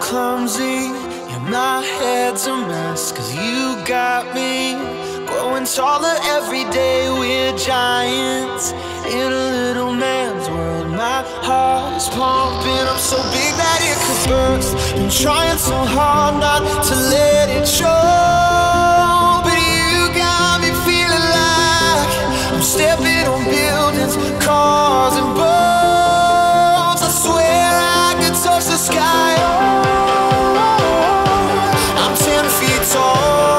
clumsy, yeah, my head's a mess. 'Cause you got me growing taller every day. We're giants in a little man's world. My heart is pumping up so big that it could burst. Been trying so hard not to let it show, but you got me feeling like I'm stepping on buildings, cars and boats. I swear I could touch the sky. Oh, I'm 10 feet tall.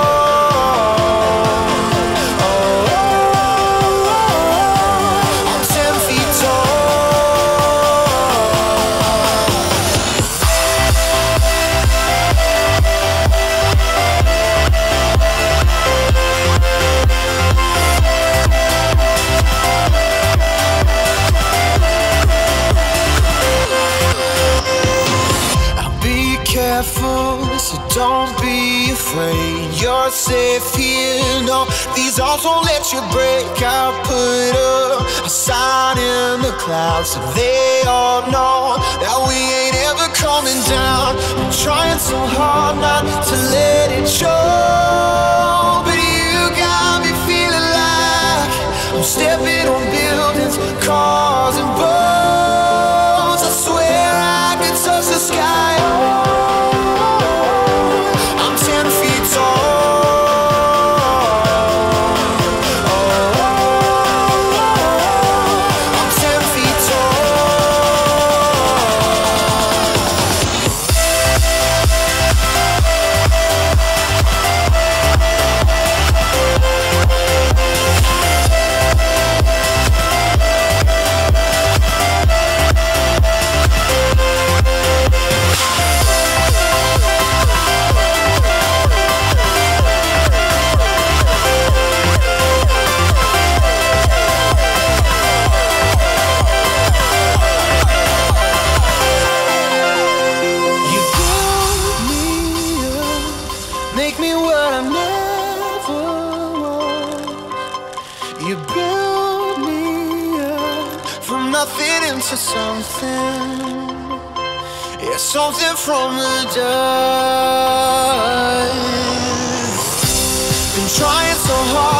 So don't be afraid, you're safe here. No, these arms won't let you break. I'll put up a sign in the clouds so they all know that we ain't ever coming down. I'm trying so hard not to let it show, but you got me feeling like I'm stepping on buildings, cars and boats. I swear I could touch the sky. Make me what I never was. You build me up from nothing into something. Yeah, something from the dust. Been trying so hard